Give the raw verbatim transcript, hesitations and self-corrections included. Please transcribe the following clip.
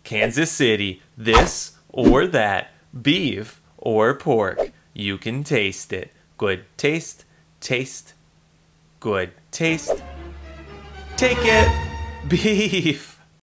Kansas City, this or that, beef or pork, you can taste it. Good taste, taste, good taste. Take it, beef.